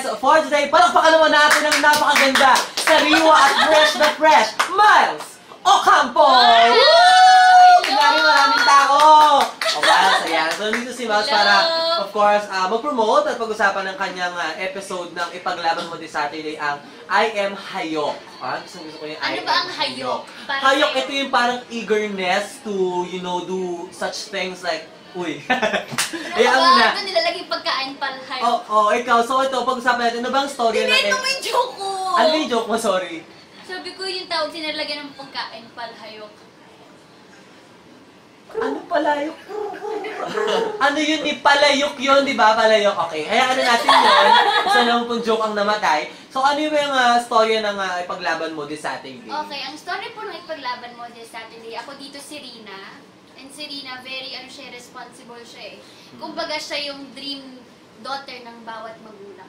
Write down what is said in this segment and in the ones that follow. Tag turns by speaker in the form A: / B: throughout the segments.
A: Yes, for today, palakpakan naman natin ang napakaganda, sariwa at fresh na fresh, Miles Ocampo! Maraming tao! O Miles, ayan. So, nandito si Miles para, of course, mag-promote at pag-usapan ng kanyang episode ng Ipaglaban Mo This Saturday, ang I Am Hayok. Gusto ko yung
B: ano ba ang hayok?
A: Hayok, ito yung parang eagerness to, you know, do such things like, uy.
B: Ano ba? Ito nilalagay pagkain palhay.
A: Ikaw. So ito, pag-usapan natin, ano ba ang story na
B: ito may joke ko!
A: Ano yung joke mo? Sorry.
B: Sabi ko yung tawag sinalagyan ng pagkain palhayok.
A: Ano palayok? Ano yun? Palayok yun, di ba? Palayok. Okay, hayaan na natin yun. Isa naman pong joke ang namatay. So ano yung storya ng Ipaglaban Mo This Saturday?
B: Okay, ang story po ng Ipaglaban Mo This Saturday, ako dito si Rina. And si Rina, very responsible siya eh. Kumbaga siya yung dream daughter ng bawat magulang.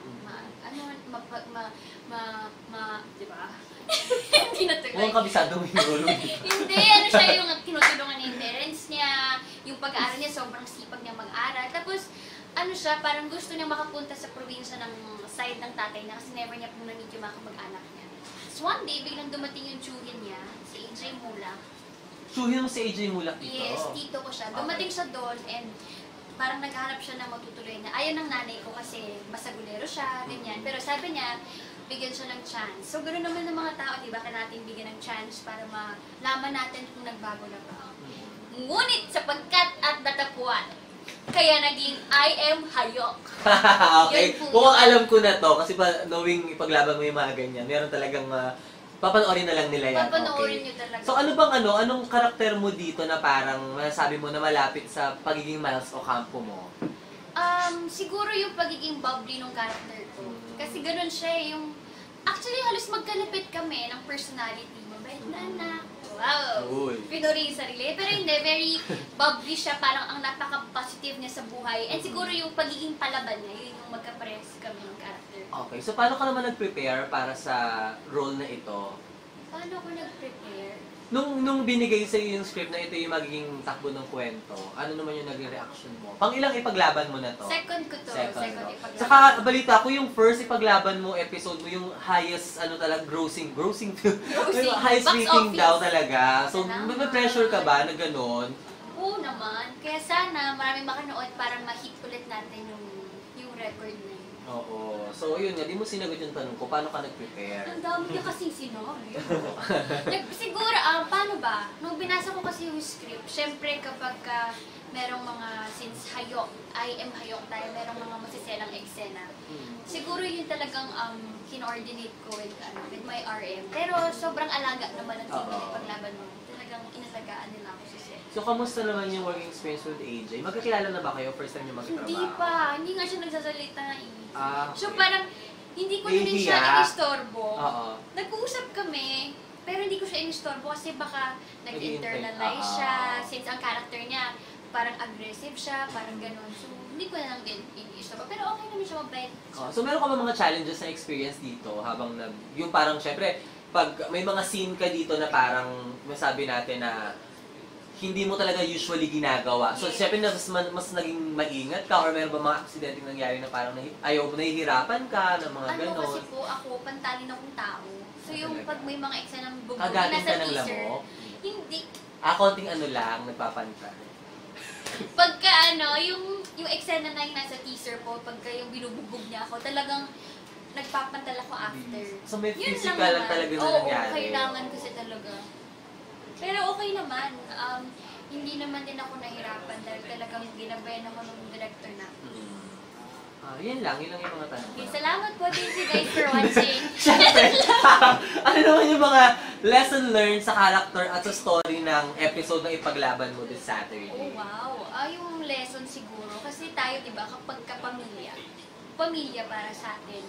B: Di ba? Hindi natuloy.
A: Huwag kabisado mo yung rolo.
B: Hindi, siya yung tinutulungan ng parents niya, yung pag-aaral niya, sobrang sipag niya mag-aral. Tapos, siya, parang gusto niya makapunta sa probinsya ng side ng tatay niya kasi never niya pong na-meet yung mga kamag-anak niya. So one day, biglang dumating yung tsuhin niya, si AJ Mulak.
A: Tsuhin mo si AJ Mulak dito?
B: Yes, tito ko siya. Dumating siya doon and parang naghahanap siya ng matutuloy na ayaw ng nanay ko kasi masagulero siya, ganyan. Pero sabi niya, bigyan siya ng chance. So, ganoon naman ng mga tao, di ba, natin bigyan ng chance para malaman natin kung nagbago na ba. Ngunit sapagkat at natapuan, kaya naging I Am Hayok.
A: Okay. Kung alam ko na to, kasi knowing Ipaglaban Mo yung mga ganyan, meron talagang papanoorin na lang nila yan.
B: Papanoorin nyo talaga.
A: So ano bang anong karakter mo dito na parang masasabi mo na malapit sa pagiging Miles Ocampo mo?
B: Siguro yung pagiging bubbly ng character ko. Kasi ganun siya yung... Actually, halos magkalapit kami ng personality. Mabait na. Wow! Pinuri yung sarili. Pero hindi, very bubbly siya. Parang ang napaka-positive niya sa buhay. And siguro yung pagiging palaban niya, yun yung magka-press kami ng character.
A: Okay, so paano ka naman nag-prepare para sa role na ito?
B: Paano ako nag-prepare?
A: Nung binigay sa'yo yung script na ito yung magiging takbo ng kwento, ano naman yung naging reaction mo? Pang ilang ipaglaban mo na to?
B: Second ko to. Second ipaglaban.
A: Saka, balita ko yung first ipaglaban mo episode mo, yung highest, grossing highest rating daw talaga. So, may pressure ka ba na gano'n?
B: Oo naman. Kaya sana maraming makanood para ma-hit ulit natin yung record na yun.
A: Oo. So, yun nga, di mo sinagot yung tanong ko, paano ka nag-prepare?
B: Ang dami niya kasing sinabi. Siguro, paano ba? Nung binasa ko kasi yung script, syempre kapag merong mga, since hayok, I am hayok tayo, merong mga masiselang eksena. Siguro yun talagang kino-ordinate ko with my RM. Pero sobrang alaga naman ang team na Ipaglaban Mo. Talagang inalagaan nila ako sa set.
A: So, kamusta naman yung working experience with AJ? Magkakilala na ba kayo? First time niyo magkatrabaho?
B: Hindi pa. Hindi nga siya nagsasalita eh.
A: Okay.
B: So parang, hindi ko na rin siya inistorbo. Nag-uusap kami, pero hindi ko siya inistorbo kasi baka nag-internalize siya. Since ang character niya, parang aggressive siya, parang gano'n. So, hindi ko na lang din inistorbo. Pero okay naman siya, mabait.
A: So, meron ka ba mga challenges na experience dito habang yung parang, syempre, pag may mga scene ka dito na parang, masabi natin na hindi mo talaga usually ginagawa. So, syempre, mas naging maingat ka or meron ba mga aksidenteng nangyari na parang ayaw mo, nahihirapan ka ng mga gano'n?
B: Kasi po, ako, pantalin akong tao. So, yung pag may mga eksena ng bugbog
A: kagaling
B: nasa
A: ka ng
B: teaser,
A: lamok?
B: hindi.
A: Konting lang, nagpapantay.
B: Pagka yung eksena na yung nasa teaser po, pagka yung binubugbog niya ako, talagang nagpapantal ako after.
A: So, may physical lang talaga na nangyari?
B: Oo, kailangan kasi talaga. Pero okay naman. Hindi naman din ako nahirapan dahil talagang ginabayan ako ng director na.
A: Yan lang yung mga tanong.
B: Okay, salamat po din you guys for watching.
A: Ano naman yung mga lesson learned sa character at sa story ng episode ng Ipaglaban Mo This Saturday?
B: Oh wow! Yung lesson siguro. Kasi tayo, di ba, kapag pamilya para sa atin.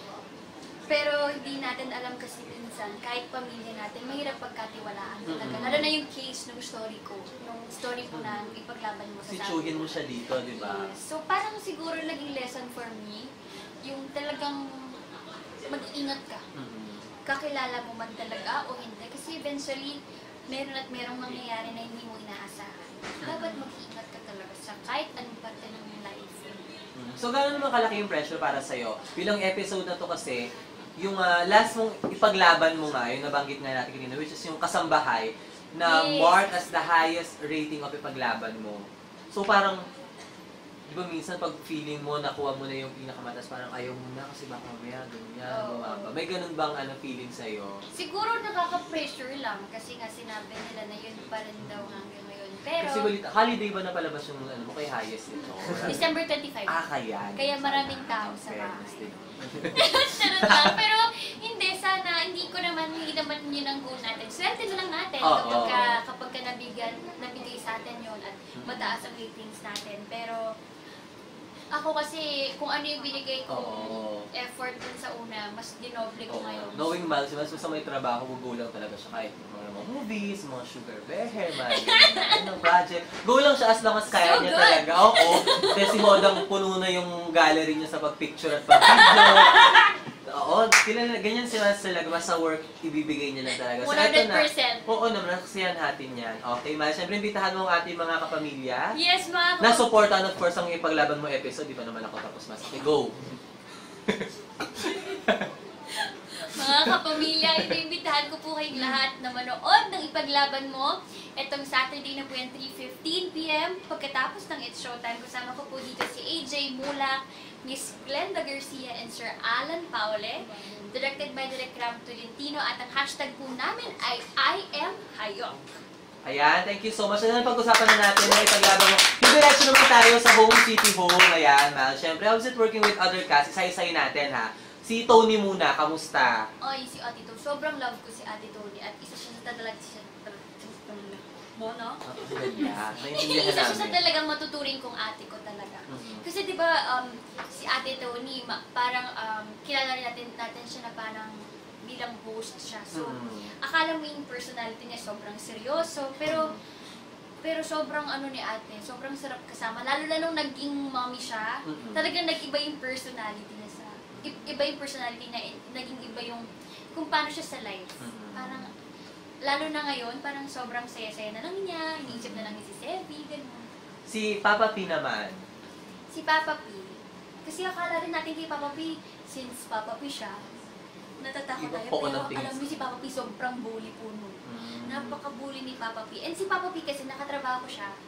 B: Pero hindi natin alam kasi minsan, kahit pamilya natin, mahirap pagkatiwalaan talaga. Lalo na yung case ng story ko, nung story ko na Ipaglaban Mo sa atin.
A: Sitsuhin mo siya dito, di ba?
B: So parang siguro naging lesson for me, yung talagang mag-iingat ka. Kakilala mo man talaga o hindi. Kasi eventually, merong mangyayari na hindi mo inaasahan. Dapat mag-iingat ka talaga sa kahit anong parte ng life.
A: So So, gano'n naman kalaki yung pressure para sa'yo? Bilang episode na to kasi, yung last mong ipaglaban mo nga, yung nabanggit nga natin kanina, which is yung Kasambahay, na
B: Yes.
A: mark as the highest rating of ipaglaban mo. So, parang, di ba minsan pag feeling mo, nakuha mo na yung pinakamataas, parang ayaw mo na kasi baka mamaya, ganyan,
B: Oo.
A: bumaba. May ganun bang feeling sa'yo?
B: Siguro nakaka-pressure lang kasi nga sinabi nila na yun pa rin daw hanggang ngayon. Pero,
A: Kasi balita, holiday ba napalabas yung mo kay highest ito?
B: December 25.
A: Kaya.
B: Kaya maraming tao sa
A: Fairness
B: bahay.
A: din.
B: Charot lang. Pero hindi, sana, hindi naman yun ang goal natin. Swerte na lang natin
A: Oo.
B: kapag ka nabigay sa atin yun at mataas ang ratings natin. Pero, ako kasi, kung ano yung binigay kong
A: Oo.
B: effort dun sa una, mas dinoble ko ngayon.
A: Knowing Mal, mas sa may trabaho, gugulang talaga siya kahit mga movies, mga sugar bear, mga project. Go lang siya as long as kaya
B: So
A: niya
B: good.
A: talaga. Oo. Kasi si Modang puno na yung gallery niya sa pag-picture at pag-video. Oo, ganyan si Mas talaga. Basta work, ibibigay niya lang talaga. So, eto na.
B: 100%.
A: Oo naman, nakasiyan natin yan. Okay, Mal. Siyempre, imbitahan mo ang ating mga kapamilya.
B: Yes, mga
A: Na-supportan, of course, ang ipaglaban mo episode. Di pa naman ako tapos, Mas. Okay, go!
B: Mga kapamilya, inimbitahan ko po kayong lahat na manood ng Ipaglaban Mo. Itong Saturday na po yan, 3:15 p.m. Pagkatapos ng It's Showtime, kasama ko po dito si AJ Mulak, Miss Glenda Garcia, and Sir Alan Paule. Directed by Direk Ram Tolentino at ang hashtag po namin ay I am Hayok.
A: Ayan, thank you so much. Ano na pag-usapan na natin na ipaglaban mo? Diretso naman tayo sa Home City Home. Ayan, Mal. Siyempre, how's it working with other cast? Isa-isayin natin, ha? Si Tony muna, kamusta?
B: Oy, si Ate Tony. Sobrang love ko si Ate Tony at isa siya sa talagang mo, no?
A: Ganda. Naintindihan
B: Isa siya sa
A: namin.
B: talagang matuturing kong ate ko talaga.
A: Mhm.
B: Kasi 'di ba si Ate Tony parang kilala rin natin siya na parang bilang host siya. So akala mo yung personality niya sobrang seryoso pero sobrang ano ni ate, sobrang sarap kasama. Lalo na nung naging mommy siya, talagang nag-iba yung personality niya iba yung personality niya, naging iba yung kung paano siya sa life. Parang lalo na ngayon, parang sobrang saya-saya na lang niya, iniisip na lang niya si Sevi, gano'n.
A: Si Papa P naman.
B: Si Papa P, kasi akala rin natin kay Papa P, since Papa P siya, natatakot
A: Iba
B: tayo.
A: po
B: Pero
A: ng tingin.
B: alam mo si Papa P, sobrang bully po nun. Napaka-bully ni Papa P. And si Papa P kasi nakatrabaho ko siya,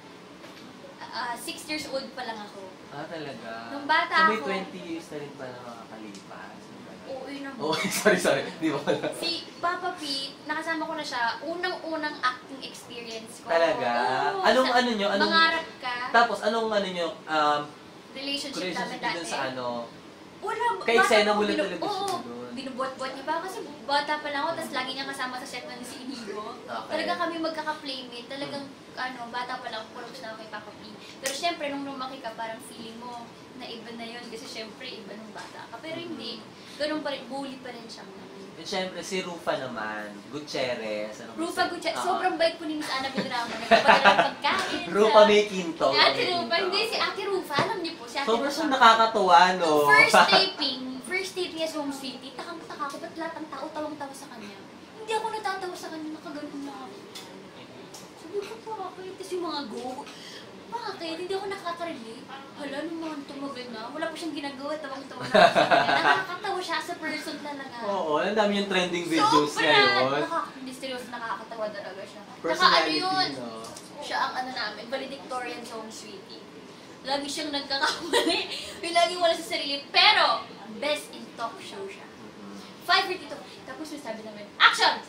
B: 6 years old pa lang ako.
A: Talaga.
B: Nung bata
A: so, may
B: ako-
A: 20 years na rin pala makakalipas.
B: Oo, yun ang
A: Oh, sorry. Di ba pala?
B: Si Papa P, nakasama ko na siya, unang-unang acting experience ko.
A: Talaga?
B: Oo,
A: Anong
B: sa-
A: ano nyo? Anong,
B: Mangarap ka,
A: tapos, anong ano nyo?
B: relationship namin
A: Relationship
B: dati.
A: dun sa ano?
B: Wala,
A: Kay
B: bata
A: Xena
B: ako,
A: wala talaga siya
B: Oo,
A: dun.
B: binubuhat-buhat niya pa kasi bata pa lang ako, tapos lagi niya kasama sa set na si Inigo.
A: Okay.
B: Talaga kami magkaka-playmate, talagang bata pa lang, close na ako kay Papa P. Pero syempre, nung lumaki ka, parang feeling mo na iba na yun, kasi syempre, iba nung bata ka. Pero hindi, ganun pa rin, bully pa rin siya.
A: And syempre, si Rufa naman. Gutierrez.
B: Rufa Gutierrez, sobrang bait po ni Miss Annabelle Ramos. Nagpapadala ng pagkain.
A: Rufa may kinto.
B: Si Ate Rufa, hindi si Ate Rufa, alam niyo po, si Ate
A: Sobrang
B: Rufa.
A: siyang nakakatuwa, no?
B: First taping niya sa Home City, takang-taka ko, ba't lahat ng tao tawang-tawa sa kanya? Hindi ako natatawa sa kanya, nakaganon na ako. Sabi ko, bakit? Tapos yung mga go, bakit? Hindi ako nakaka-relate. Hala, nung mga tumagal na, wala pa siyang ginagawa, tawang-tawa na ako sa kanya. Nakakatawa siya sa person talaga.
A: Oo, ang dami yung trending videos ngayon.
B: Nakaka-mysterious, nakakatawa talaga siya.
A: Personality,
B: yun?
A: no?
B: Siya ang ano namin, valedictorian sa Home Sweetie. Lagi siyang nagkakamali. May laging wala sa sarili. Pero, best in talk show siya. 5 dito. Tapos may sabi namin, action!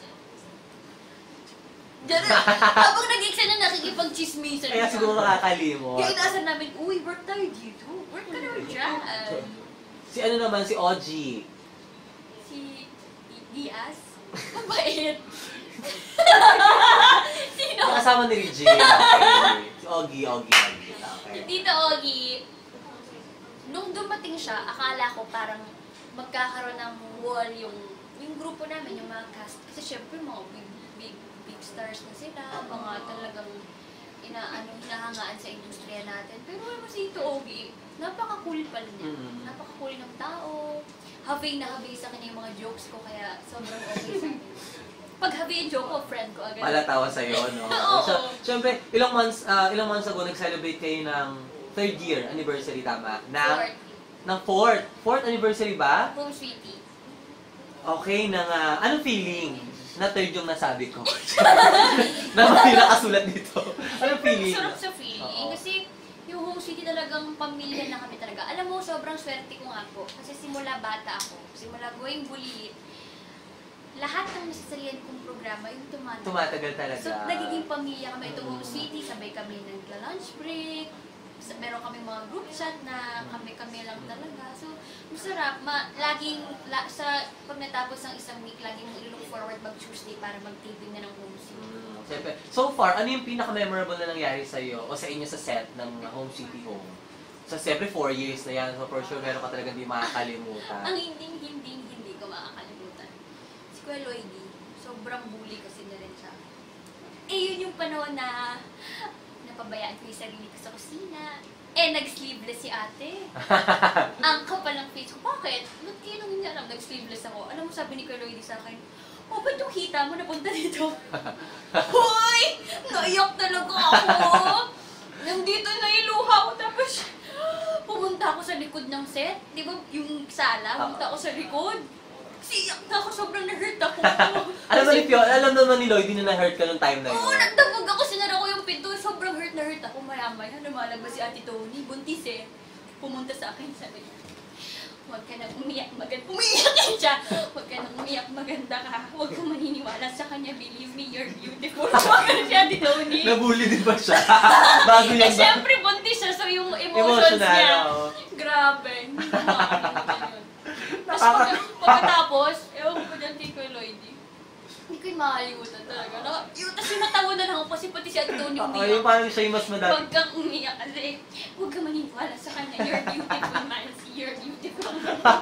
B: Diyan na. Habang nag-exam na nakikipag-chismisan
A: Kaya siguro nakakalimot.
B: Kaya inaasan namin, uy, work tayo dito. Work ka naman dyan.
A: Si ano naman, si Ogie.
B: Si Diaz. Mabait. Sino?
A: Yung kasama ni Regine. Okay. Si Ogie. Okay.
B: Tito Ogie, nung dumating siya, akala ko parang magkakaroon ng wall yung grupo namin, yung mga cast. Kasi syempre mga big stars na sila, mga talagang hinahangaan sa industriya natin. Pero alam mo si Tito Ogie, napaka-cool pala niya. Napaka-cool ng tao. Having na having sa kanya yung mga jokes ko, kaya sobrang okay sa akin. Pag habi yung joke ko, friend ko agad.
A: Palatawa sa'yo, no?
B: Oo.
A: Siyempre, ilang months ago, nag-celebrate kayo ng 3rd year anniversary, tama? Na Ng fourth. Fourth anniversary ba?
B: Home Sweetie.
A: Okay, anong feeling? Na third yung nasabi ko. Na may nakasulat dito. Anong feeling?
B: Sarap sa feeling.
A: Oo.
B: Kasi yung Home Sweetie talagang pamilya na kami talaga. Alam mo, sobrang swerte ko nga po. Kasi simula bata ako, simula going bulilit, lahat ng nasasalihan kong programa, yung
A: Tumatagal talaga.
B: So, nagiging pamilya kami. Itong Home Sweetie, sabay kami nagla-lunch break. Meron kami mga group chat na kami-kami lang talaga. So, masarap. Pag natapos ng isang week, laging look forward mag-Tuesday para mag-taping na ng Home Sweetie.
A: Siyempre. So far, ano yung pinaka-memorable na nangyari sa'yo o sa inyo sa set ng Home Sweetie Home? So, siyempre 4 years na yan. So, for sure, meron ka talaga hindi makakalimutan.
B: Ang hindi ko makakalimutan. Si Kuya Lloydie, sobrang bully kasi na rin siya. Yun yung panahon na napabayaan ko yung sarili ko sa kusina. Nag-sleeveless si ate. Ang kapal ng face ko. Bakit? Ba't kayo nang hindi alam? Nag-sleeveless ako. Alam mo, sabi ni Kuya Lloydie sa akin, ba't yung hita mo napunta dito? Hoy! Naiyak talaga ako! Nandito na yung luha ko. Tapos, pumunta ako sa likod ng set. Di ba yung sala? Pumunta ako sa likod. Siyak na ako. Sobrang na-hurt ako.
A: Alam naman ni Lloyd, na na-hurt ka nung time na yun.
B: Oo, nagdabog ako. Sinara ko yung pinto. Sobrang hurt na hurt ako. Maya-maya, lumalabas si Ate Tony. Buntis pumunta sa akin. Sabi niya, huwag ka nang umiyak, maganda. Umiyak yan siya! Huwag ka nang umiyak, maganda ka. Huwag kang maniniwala sa kanya. Believe me, you're beautiful. Huwag ka si Ate Tony.
A: Nabully din ba siya? Bago yan ba?
B: Siyempre, buntis siya. So, yung emotions
A: Emotional,
B: niya.
A: oo.
B: Grabe. Hindi ko makakalimutan yun. Tapos pagkatapos, ewan ko dyan kay Kuya Lloydie. Hindi ko yung makakalimutan talaga. Tapos yung natawa na lang ako kasi pati si Ate Tony
A: Yung
B: umiyak.
A: parang siya yung mas madami.
B: Huwag kang umiyak kasi huwag kang maniniwala sa kanya. You're beautiful, Miles. You're beautiful.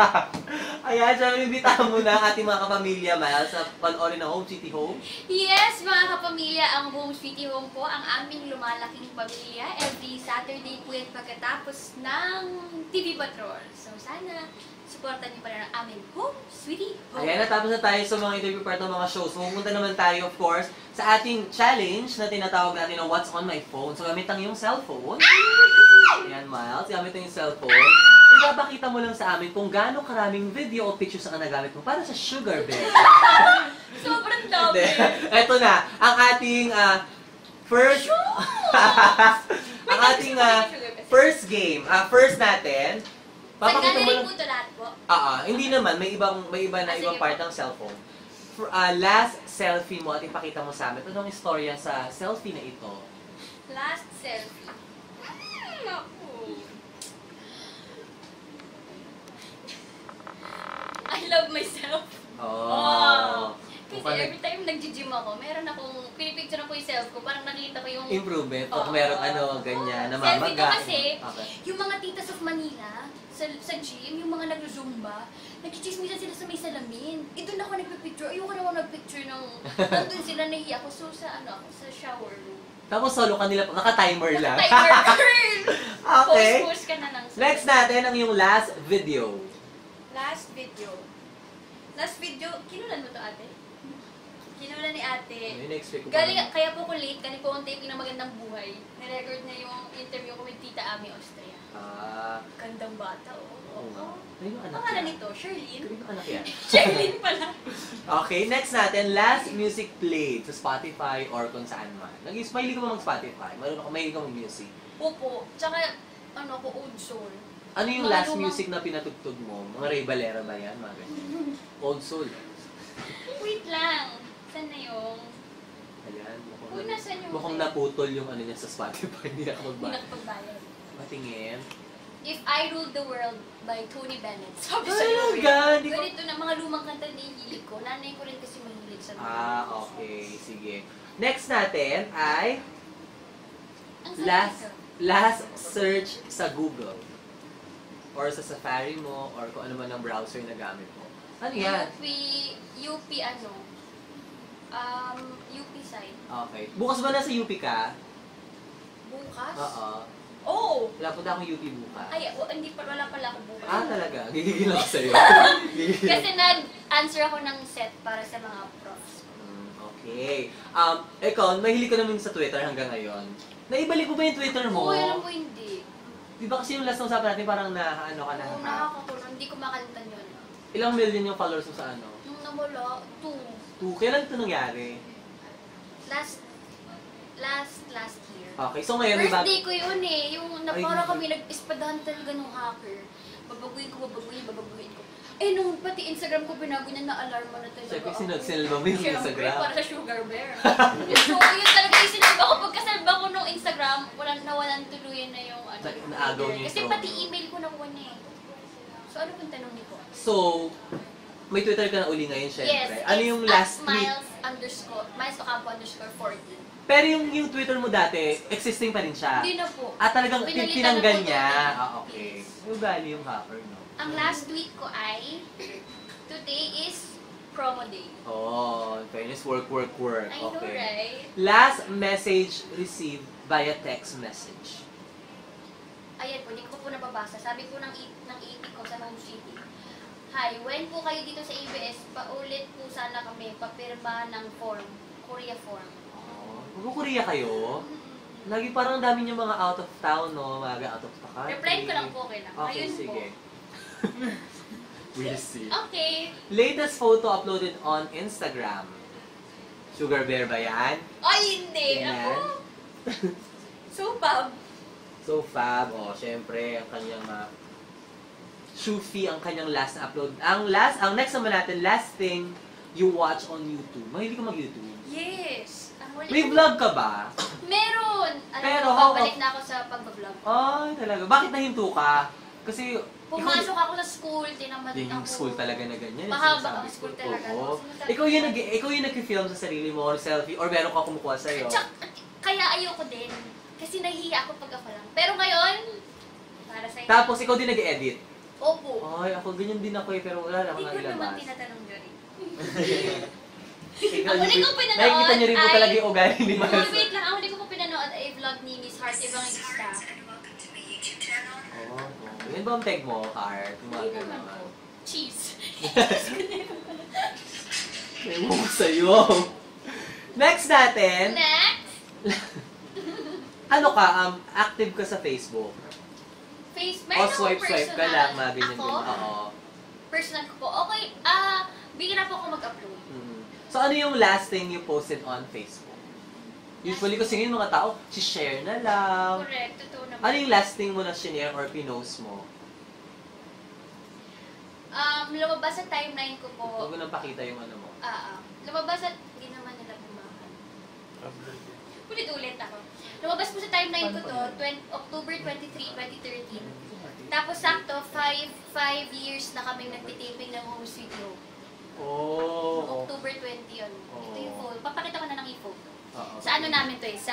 A: Ayan, siya, imbitahan mo na ang ating mga kapamilya, Miles, sa panoorin ng Home Sweetie Home.
B: Yes, mga kapamilya, ang Home Sweetie Home po, ang aming lumalaking pamilya. Every Saturday po yan pagkatapos ng TV Patrol. So sana, supportan niyo pa rin ang aming Home Sweetie Home.
A: Ayan, natapos na tayo sa mga interview part ng mga shows. Pupunta naman tayo, of course, sa ating challenge na tinatawag natin na What's on My Phone. So, gamit ang iyong cellphone. Ayan, Miles, gamit ang iyong cellphone. Ipapakita mo lang sa amin kung gaano karaming video o pictures ang nagamit mo para sa Sugar Bear.
B: Sobrang dami.
A: Ito na, ang ating first... ang ating first game. First natin. Papakita mo lang.
B: po ito lahat po?
A: Hindi naman, may iba na
B: Sige
A: ibang part ng cellphone. Last selfie mo at ipakita mo sa amin. Anong istorya sa selfie na ito?
B: Last selfie. Naku. I love myself.
A: Oh.
B: Kasi every time nag-gym ako, meron akong, pinipicture ko yung self ko, parang nakita ko yung...
A: Improvement. Pag meron ganyan,
B: Selfie
A: namamaga.
B: ko kasi,
A: Okay.
B: yung mga titas of Manila, sa gym, yung mga nag-zumba, nag-chismisan sila sa may salamin. Doon ako nagpipicture. Ayoko naman nagpicture ng... Nandun sila, nahiya ako. So, sa shower room.
A: Tapos solo kanila, naka-timer lang.
B: Timer girl!
A: Okay.
B: Post ka na ng...
A: Next natin ang yung last video.
B: Last video. Kinulan mo to ate? Kinulan ni ate.
A: In-expect ko
B: Kaya po ko late, kani po ang taping ng Magandang Buhay. Nirecord na yung interview ko with Tita Ami Austria. Gandang bata,
A: Oo nga. Ano yung anak
B: Pangalan
A: yan?
B: nito, Sherlyn.
A: Ano yung anak yan?
B: Sherlyn pala.
A: Okay, next natin, last music played sa Spotify or kung saan man. Mahilig ka ba mag-Spotify? Mahilig ka mag-music?
B: Opo. Tsaka, ko, old soul.
A: Ano yung
B: Mga
A: last
B: lumang-
A: music na pinatugtog mo? Mga Ray Valera ba yan? Mga ganyan. Old soul.
B: Wait lang. Saan na yung...
A: Ayan.
B: Uy, nasaan yung...
A: Mukhang naputol yung ano niya sa Spotify. Hindi ako
B: Hindi
A: magbayad.
B: nakapagbayad.
A: Matingin.
B: If I Ruled the World by Tony Bennett. Sabi
A: Ay,
B: sa'yo eh.
A: God!
B: Ganito na mga lumang kanta na hihilig ko. Nanay ko rin kasi mahilig sa mga
A: Okay. Sige. Next natin ay
B: Ang sarap
A: last
B: nito.
A: last search sa Google. Or sa Safari mo, or kung ano man ang browser na gamit mo. Ano yan?
B: UP UP side.
A: Okay. Bukas ba nasa UP ka?
B: Bukas?
A: Oo.
B: Oh!
A: Wala po na akong UP bukas.
B: Wala pala ako bukas.
A: Talaga? Gigigil ako sa'yo. Gigigil.
B: Kasi nag-answer ako ng set para sa mga profs.
A: Okay. Ikaw, mahilig ka naman sa Twitter hanggang ngayon. Naibalik mo ba yung Twitter mo?
B: Oo, alam mo hindi.
A: Di ba kasi yung last na usapan natin parang ano ka na?
B: Oo, nakakakulong. Hindi ko makalimutan yun.
A: Ilang million yung followers mo sa ano?
B: Nung nawala, 2.
A: 2. Kailan ito nangyari?
B: Last year.
A: Okay, so ngayon, di ba?
B: Birthday ko yun eh. Yung
A: Ay,
B: parang kami nag-ispadahan talaga ng hacker. Babaguhin ko. Eh, nung pati Instagram ko, binago niya na alarma na talaga.
A: Siyempre, sinagsilba mo yung
B: Siyempre,
A: Instagram.
B: para sa sugar bear. So, yun talaga yung sinalba ko. Pagkasalba ko nung Instagram, nawalan tuluyan na yung ano.
A: Naagaw niyo
B: Kasi
A: ito.
B: pati email ko nakuha niya eh. So, ano pong tanong niyo po?
A: So, may Twitter ka na uli ngayon, syempre.
B: Yes,
A: Ano yung last tweet?
B: Miles Ocampo _14.
A: Pero yung Twitter mo dati, existing pa rin siya?
B: Hindi na po.
A: Talagang
B: Pinalitan
A: tinanggal
B: na po
A: niya?
B: to.
A: Okay.
B: Yes.
A: Ugali yung hacker, no?
B: Ang last tweet ko ay, today is promo day.
A: Oh, in fairness, work.
B: I know,
A: Okay.
B: right?
A: Last message received via text message.
B: Ayan po, hindi ko po nababasa. Sabi po ng EP ko sa Home City. Hi, when po kayo dito sa ABS, paulit po sana kami, papirma ng form, Korea form.
A: Oh, magkukuria kayo? Lagi parang dami niyo mga out of town, no? Mga out of the country.
B: Reply ko lang po, okay lang.
A: Okay,
B: Ayun
A: sige.
B: po.
A: We'll see.
B: Okay.
A: Latest photo uploaded on Instagram. Sugar bear ba yan?
B: Ay, hindi.
A: Yan.
B: Ako. So, Bob.
A: So fab, syempre, ang kanyang Shufi, ang kanyang last na upload. Ang next naman natin, last thing you watch on YouTube. Mahilig ka mag-YouTube?
B: Yes.
A: May vlog ka ba?
B: Meron.
A: Pero,
B: Babalik na ako sa pag-vlog.
A: Ay, talaga. Bakit nahinto ka? Kasi,
B: Pumasok ako sa school, tinamad
A: Yung
B: ako.
A: school talaga na ganyan.
B: Mahaba ang
A: sinasabi
B: school
A: ko.
B: talaga.
A: Oo.
B: Sinasabi
A: Ikaw yung nag-film sa sarili mo or selfie or meron ka kumukuha sa'yo.
B: Kaya ayoko din. Kasi nahihiya ako pag ako lang. Pero ngayon, para sa inyo.
A: Tapos ikaw din nag-edit.
B: Opo.
A: Ay, ako ganyan din ako pero wala na
B: Hindi
A: akong
B: ko naman
A: nalabas.
B: tinatanong nyo rin.
A: Ikaw,
B: Ang huli ko pinanood
A: nakikita niyo rin po
B: ay-
A: talaga yung ugali ni Miles.
B: Wait lang, ang huli ko po pinanood ay vlog ni Miss Heart Evangelista.
A: Oo. Yan ba ang tag mo, Heart? Yung mga
B: Hindi naman
A: gano'n.
B: po. Cheese.
A: Ewan ko sa'yo. Next natin,
B: Next,
A: ano ka, active ka sa Facebook?
B: meron
A: O swipe ka
B: personal.
A: lang, mga ganyan
B: Ako?
A: din. Oo.
B: Personal ko po. Okay, bigyan po ako mag-upload.
A: So ano yung last thing you posted on Facebook? Usually kasi ngayon mga tao, share na lang.
B: Correct, totoo naman.
A: Ano yung last thing mo na share or pinost mo?
B: Lumabas sa timeline ko po.
A: Huwag mo nang pakita yung ano mo.
B: Lumabas at hindi naman nila bumakan. Ulit-ulit ako. Lumabas po sa timeline ko to, October 23, 2013. Tapos sakto, 5 years na kaming nagtitaping ng Home Sweet Home.
A: Oh.
B: October 20 yun.
A: Oh.
B: Ito yung photo. Papakita ko na ng photo.
A: Oo.
B: Sa ano namin to eh,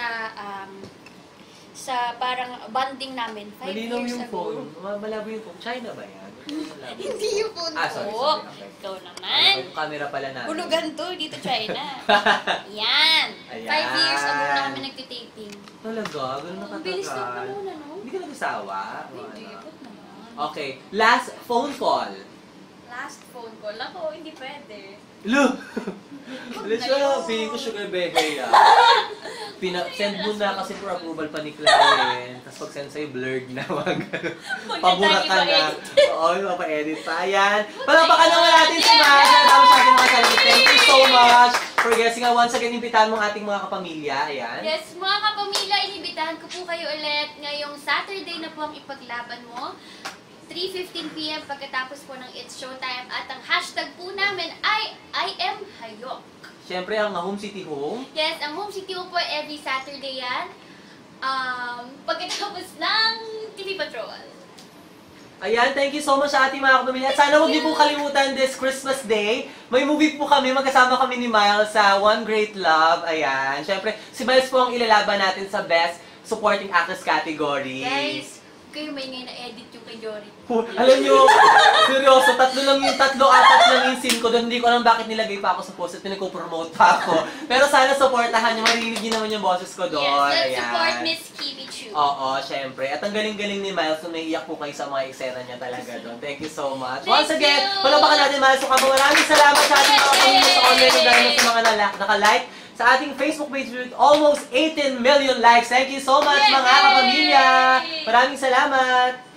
B: sa parang bonding namin. 5
A: Malinaw
B: years
A: yung
B: ago.
A: phone. Malabo yung phone. China ba yan? Malabo.
B: Hindi yung phone
A: Sorry.
B: ko.
A: Okay.
B: Ikaw naman.
A: Yung camera pala namin.
B: Hulugan to, dito China. Yan.
A: Ayan.
B: 5 years ago na kami nagtitaping.
A: Talaga? Ganun
B: Ang bilis na
A: nakatagal.
B: panahon na, no?
A: Hindi ka nag-asawa? O
B: Hindi,
A: ano?
B: ba't naman?
A: Okay. Last phone call.
B: Last phone call. Ako, hindi pwede.
A: Look! Alam siya, feeling ko sugar baby ah. Send mo na kasi for approval pa ni client. Tapos pag-send sa'yo, blurred na. Pabura ka na. Oo, mapa-edit pa. Ayan. Palapakan naman natin si Masha. Tapos sa ating mga salamat. Thank you so much for guessing. Once again, imbitahan mo ang ating mga kapamilya. Ayan.
B: Yes, mga kapamilya, inibitahan ko po kayo ulit ngayong Saturday na po ang ipaglaban mo. 3:15 PM pagkatapos po ng It's Showtime at ang hashtag po namin ay I am Hayok.
A: Siyempre, ang Home City Home.
B: Yes, ang Home City Home po every Saturday yan. Pagkatapos ng TV Patrol.
A: Ayan, thank you so much sa ating mga kapamilya. At sana huwag niyo po kalimutan this Christmas Day. May movie po kami, magkasama kami ni Miles sa One Great Love. Ayan, siyempre, si Miles po ang ilalaban natin sa Best Supporting Actress category.
B: Guys, kayo may ngayon na-edit yung kay Jory.
A: Alam nyo, seryoso, 3, 4 lang yung scene ko doon. Hindi ko alam bakit nilagay pa ako sa post at pinag-promote pa ako. Pero sana supportahan nyo, marinig nyo naman yung boses ko doon.
B: Yes, let's
A: Ayan.
B: support Miss Kimi Chu.
A: Oo, syempre. At ang galing-galing ni Miles, nung naiiyak po kayo sa mga eksena niya talaga doon. Thank you so much.
B: Thank
A: Once again,
B: you.
A: palapakan natin Miles Ocampo. Maraming salamat sa ating mga pamilya sa online dahil sa mga naka-like, sa ating Facebook page with almost 18 million likes. Thank you so much, mga kapamilya! Maraming salamat!